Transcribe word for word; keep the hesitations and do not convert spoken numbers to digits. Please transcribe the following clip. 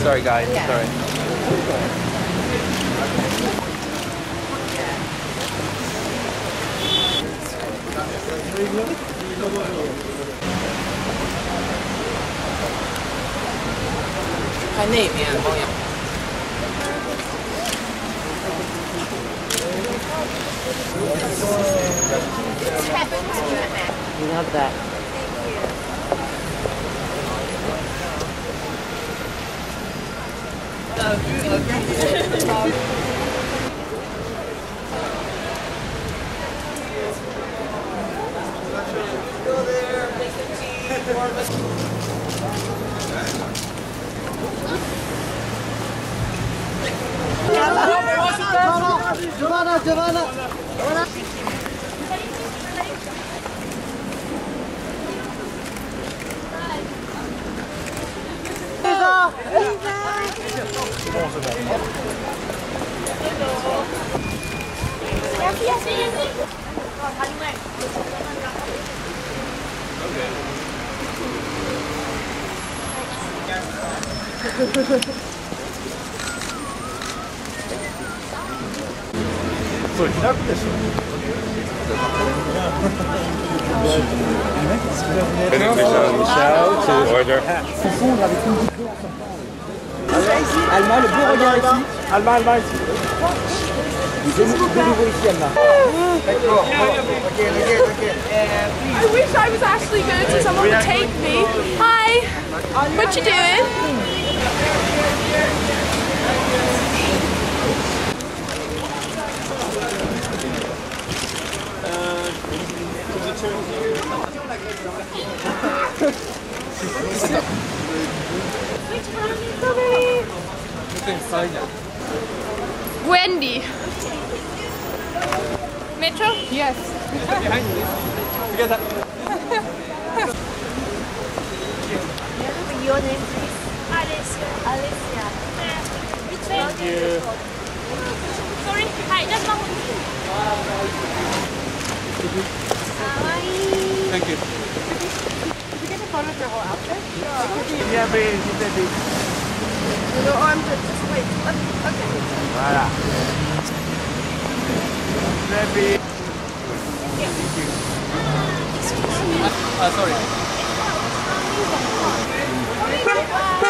Sorry, guys. Yeah. Sorry. Hai name yeah, oh yeah. You love that. Giovanna, Giovanna! So, ich dachte das schon. Michel, to order. Confondre avec une boucle d'eau ensemble. Alma, le beau regard ici. Alma, Alma ici. De nouveau ici, Alma. I wish I was actually going to someone to take me. Hi, what you doing? Wendy. Metro? Yes. Behind you. Forget that. Your name, please? Alicia. Alicia. Thank you. Sorry. Hi, that's not Thank you. Did you get a photo of your whole outfit? Sure. Yeah, baby, baby. No, I'm just, just wait. Okay. Voilà. Baby. Thank you. Uh, sorry. Bye.